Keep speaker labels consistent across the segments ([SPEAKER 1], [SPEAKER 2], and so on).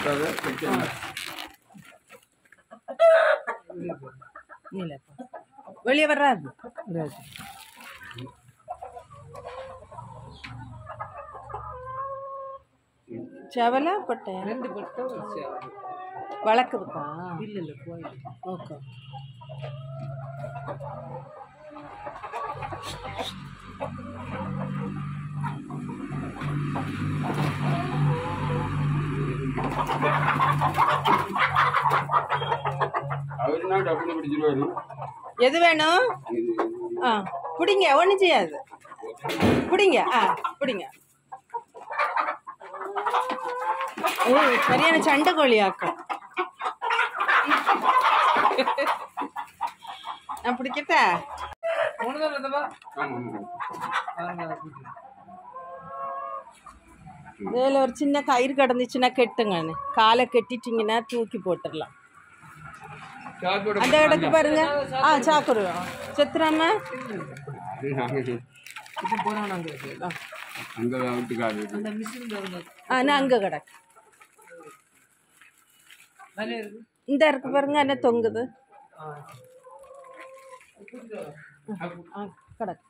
[SPEAKER 1] வெளியே வர்றாரு செவல பொட்டை ரெண்டு பொட்டை வளர்க்குதுக்கா இல்லை இல்லை போய் ஓகே எது வேணும் ஆ பிடிங்க ஒன்றும் செய்யாது பிடிங்க ஆ பிடிங்க ஏய் சரியான சண்டை கோழியாக்கும் நான் பிடிக்கட்டா இதில் ஒரு சின்ன கயிறு கிடந்துச்சுன்னா கெட்டுங்கன்னு காலை கெட்டிட்டிங்கன்னா தூக்கி போட்டுடலாம் அந்த இடத்துக்கு பாருங்க ஆ சாக்குரு செத்துறாம நான் அங்கே கிடக்கு இந்த இருக்கு பாருங்க என்ன தொங்குது கிடக்கு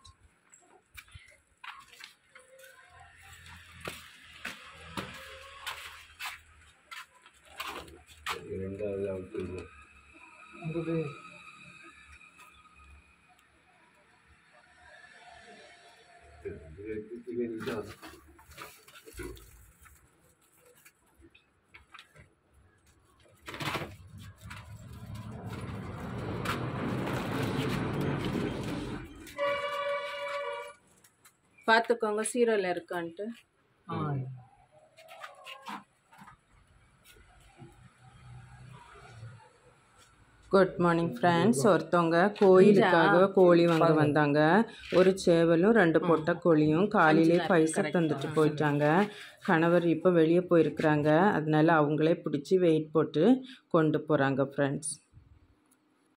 [SPEAKER 1] பார்த்துக்கோங்க சீரோல இருக்கான்ட்டு குட் மார்னிங் ஃப்ரெண்ட்ஸ் ஒருத்தவங்க கோயிலுக்காக கோழி வாங்க வந்தாங்க ஒரு சேவலும் 2 பொட்டை கோழியும் காலையிலே பைசா தந்துட்டு போயிட்டாங்க கணவர் இப்போ வெளியே போயிருக்கிறாங்க அதனால அவங்களே பிடிச்சி வெயிட் போட்டு கொண்டு போகிறாங்க ஃப்ரெண்ட்ஸ்